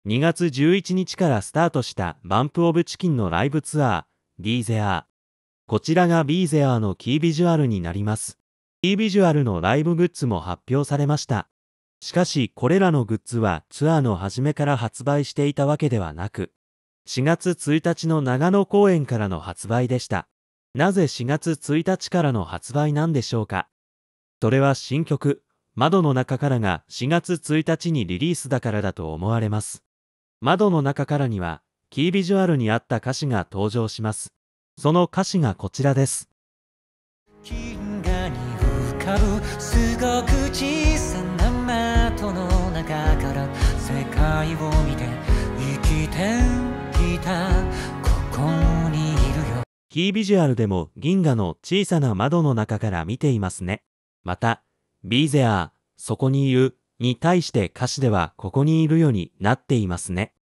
2月11日からスタートしたバンプオブチキンのライブツアー、Be There。こちらが Be There のキービジュアルになります。キービジュアルのライブグッズも発表されました。しかし、これらのグッズはツアーの初めから発売していたわけではなく、4月1日の長野公演からの発売でした。なぜ4月1日からの発売なんでしょうか。それは新曲、窓の中からが4月1日にリリースだからだと思われます。窓の中からには、キービジュアルに合った歌詞が登場します。その歌詞がこちらです。 銀河に浮かぶすごく小さな窓の中から世界を見て生きていたここにいるよ。 キービジュアルでも銀河の小さな窓の中から見ていますね。また、Be There、そこにいるに対して歌詞ではここにいるよになっていますね。